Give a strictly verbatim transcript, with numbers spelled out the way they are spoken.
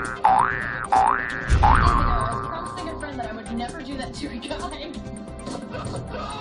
promising a friend that I would never do that to a guy.